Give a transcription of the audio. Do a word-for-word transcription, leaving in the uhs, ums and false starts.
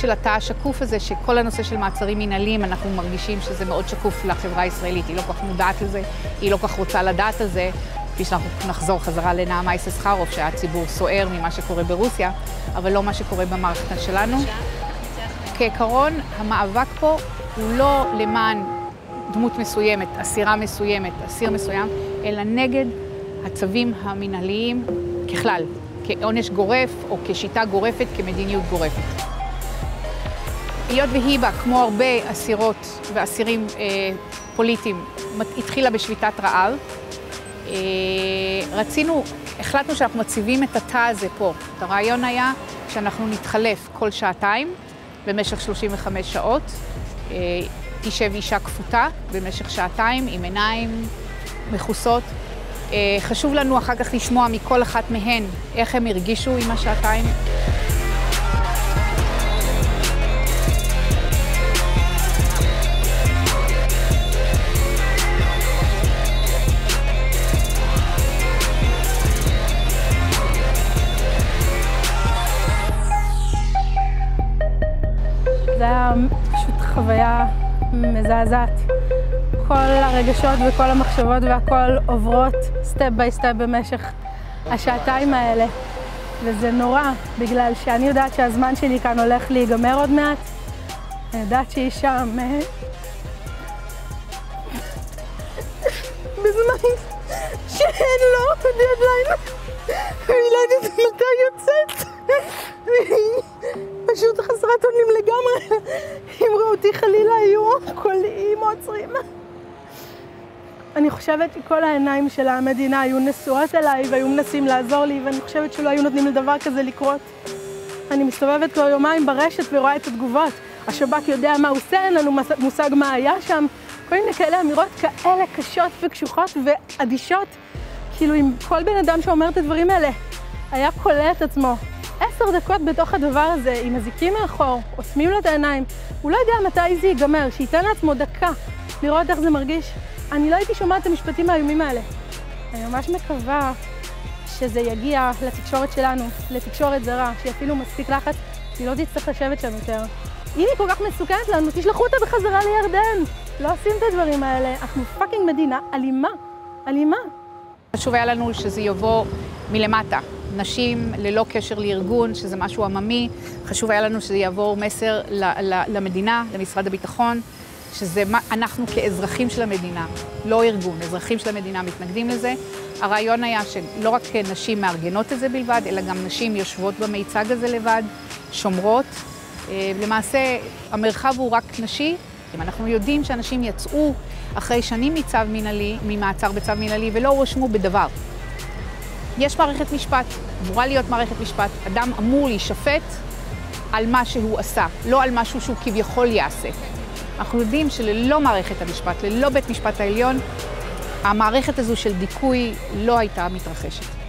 של התא השקוף הזה, שכל הנושא של מעצרים מנהליים, אנחנו מרגישים שזה מאוד שקוף לחברה הישראלית. היא לא כל כך מודעת לזה, היא לא כל כך רוצה לדעת על זה, כפי שאנחנו נחזור חזרה לנעמה יששכרוב, שהציבור סוער ממה שקורה ברוסיה, אבל לא מה שקורה במערכת שלנו. כעיקרון, המאבק פה הוא לא למען דמות מסוימת, אסירה מסוימת, אסיר מסוים, אלא נגד הצווים המנהליים ככלל, כעונש גורף או כשיטה גורפת, כמדיניות גורפת. היות והיבה, כמו הרבה אסירות ואסירים אה, פוליטיים, התחילה בשביתת רעב, אה, רצינו, החלטנו שאנחנו מציבים את התא הזה פה. הרעיון היה שאנחנו נתחלף כל שעתיים במשך שלושים וחמש שעות, אה, תשב אישה כפותה במשך שעתיים עם עיניים מכוסות. חשוב לנו אחר כך לשמוע מכל אחת מהן איך הם הרגישו עם השעתיים. זה היה פשוט חוויה מזעזעת. כל הרגשות וכל המחשבות והכל עוברות סטפ ביי סטפ במשך השעתיים האלה. וזה נורא, בגלל שאני יודעת שהזמן שלי כאן הולך להיגמר עוד מעט. אני יודעת שהיא שם בזמן שאין לו דדליין. והיא לא יודעת מתי יוצאת. פשוט חסרת אונים לגמרי. אם ראו אותי חלילה היו קולעים או עוצרים. אני חושבת שכל העיניים של המדינה היו נשואות אליי והיו מנסים לעזור לי, ואני חושבת שלא היו נותנים לדבר כזה לקרות. אני מסתובבת כבר יומיים ברשת ורואה את התגובות. השב"כ יודע מה הוא עושה, אין לנו מושג מה היה שם. כל מיני כאלה אמירות כאלה קשות וקשוחות ואדישות. כאילו אם כל בן אדם שאומר את הדברים האלה היה קולע את עצמו עשר דקות בתוך הדבר הזה, עם אזיקים מאחור, עוצמים לו את העיניים, הוא לא יודע מתי זה ייגמר, שייתן לעצמו דקה לראות איך זה מרגיש. אני לא הייתי שומעת את המשפטים האיומים האלה. אני ממש מקווה שזה יגיע לתקשורת שלנו, לתקשורת זרה, שאפילו מספיק לחץ, היא לא תצטרך לשבת שם יותר. אם היא כל כך מסוכנת לנו, תשלחו אותה בחזרה לירדן. לא עושים את הדברים האלה. אנחנו פאקינג מדינה אלימה, אלימה. חשוב היה לנו שזה יבוא מלמטה. נשים ללא קשר לארגון, שזה משהו עממי. חשוב היה לנו שזה יעבור מסר למדינה, למשרד הביטחון, שזה אנחנו כאזרחים של המדינה, לא ארגון, אזרחים של המדינה מתנגדים לזה. הרעיון היה שלא רק נשים מארגנות את זה בלבד, אלא גם נשים יושבות במיצג הזה לבד, שומרות. למעשה, המרחב הוא רק נשי. אנחנו יודעים שאנשים יצאו אחרי שנים מצו מנהלי, ממעצר בצו מנהלי, ולא הואשמו בדבר. יש מערכת משפט, אמורה להיות מערכת משפט. אדם אמור להישפט על מה שהוא עשה, לא על משהו שהוא כביכול יעשה. אנחנו יודעים שללא מערכת המשפט, ללא בית משפט העליון, המערכת הזו של דיכוי לא הייתה מתרחשת.